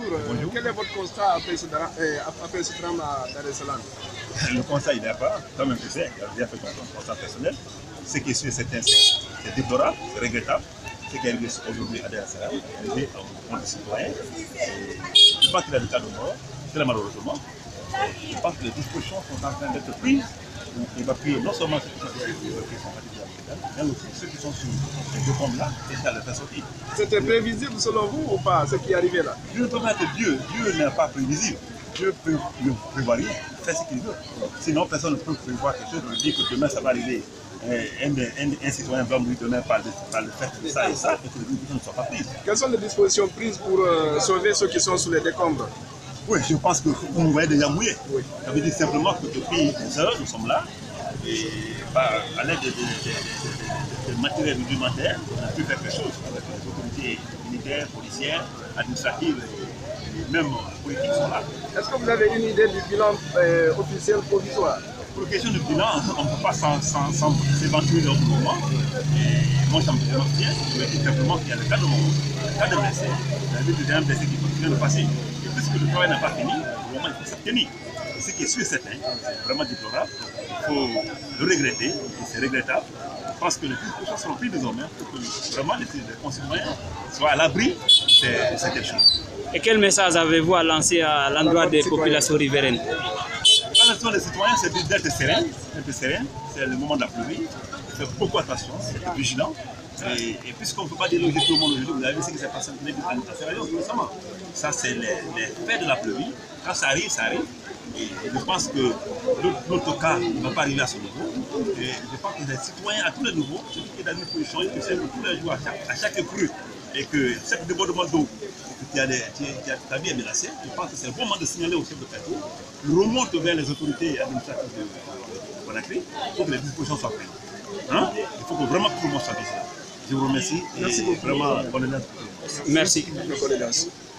Bonjour. Quel est votre constat après ce drame à Dar es Salaam? Le constat, il n'est pas, quand même, je sais, il a bien fait un constat personnel. Ce qui est sûr, c'est déplorable, c'est regrettable. Ce qui est arrivé aujourd'hui à Dar es Salaam, est arrivé au monde des citoyens. Je pense qu'il a le cas de mort, très malheureusement. Je pense que les dispositions sont en train d'être prises pour évacuer non seulement ceux qui sont partis de l'hôpital, mais aussi ceux qui sont sur les deux tombes-là et à les faire sortir. C'était prévisible selon vous ou pas, ce qui est arrivé là? Je ne peux pas être Dieu. Dieu n'est pas prévisible. Dieu peut ne prévoir rien, faire ce qu'il veut. Sinon, personne ne peut prévoir quelque chose, de dire que demain ça va arriver. Un citoyen va mourir demain par le fait de ça et ça, et que les dispositions ne soient pas prises. Quelles sont les dispositions prises pour sauver ceux qui sont sous les décombres? Oui, je pense que vous nous voyez déjà mouillé. Oui. Ça veut dire simplement que depuis des heures, nous sommes là, et à l'aide de matériel rudimentaire, on a pu faire quelque chose avec les autorités militaires, policières, administratives et même politiques sont là. Est-ce que vous avez une idée du bilan officiel provisoire? Pour la question du bilan, on ne peut pas s'éventurer au moment. Moi, ça me fait bien. Je vais dire simplement qu'il y a le cas de mort, le cas de blessé, il y a un blessé qui continue de passer. Et puisque le travail n'a pas fini, au moment il faut s'abstenir. Et ce qui est sûr et certain, c'est vraiment déplorable. Il faut le regretter, et c'est regrettable. Je pense que les dispositions seront prises désormais pour que vraiment les concitoyens soient à l'abri de cette chose. Et quel message avez-vous à lancer à l'endroit des populations riveraines? L'attention des citoyens, c'est d'être serein, c'est le moment de la pluie, faire beaucoup attention, être vigilant. Et puisqu'on ne peut pas déloger tout le monde aujourd'hui, vous avez vu ce qui s'est passé récemment. Ça, c'est les faits de la pluie. Quand ça arrive, ça arrive. Et je pense que notre cas ne va pas arriver à ce niveau. Et je pense que les citoyens, à tous les niveaux, celui qui est dans une position, il sait que tous les jours, à chaque crue, et que chaque débordement d'eau, ta vie est menacée, je pense que c'est le bon moment de signaler au chef de quartier, il remonte vers les autorités administratives de Conakry pour que les dispositions soient prises. Hein? Il faut que vraiment tout le monde soit vigilant. Je vous remercie. Merci beaucoup. Vraiment, bonne année. Merci. Condoléances.